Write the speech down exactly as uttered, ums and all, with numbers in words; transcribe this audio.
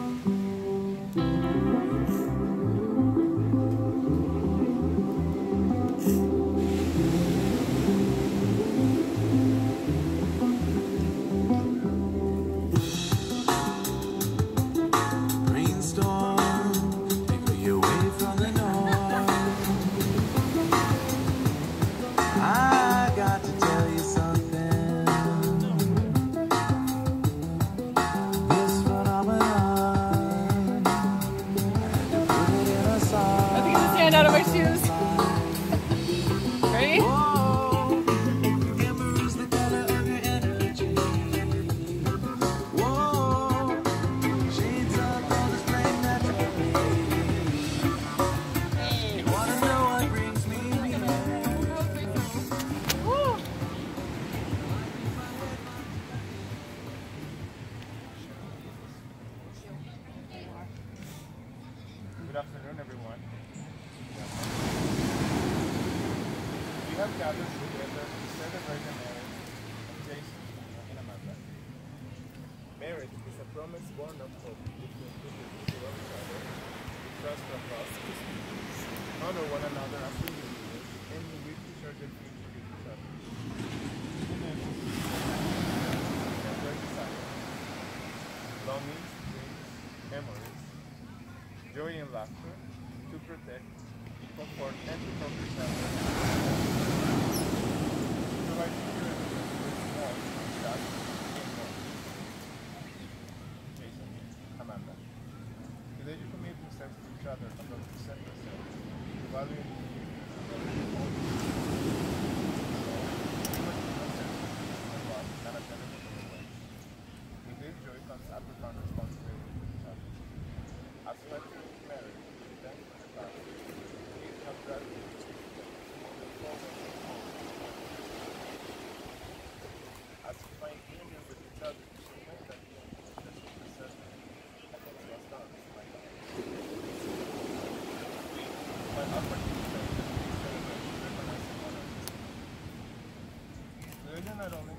Out of my shoes. Ready? Good afternoon, everyone. We have gathered together to celebrate the marriage of Jason and Amanda. Marriage is a promise born of hope between two people who love each other, who trust and love, honor one another as individuals, and who wish to share their future with each other. And their desires, longings, dreams, memories, joy and laughter, to protect, comfort, and to help each other. To provide security with love, trust, and more. Jason, Amanda. Today you commit yourselves to each other and love to set yourselves, to value and to with this joy comes a profound responsibility to each other. As you enter marriage, thank for the past. Please have gratitude to forward and hope. As you find union with each other, you know that you are just represented of what was done by God. My opportunity to celebrate, recognize, and honor this. The union not only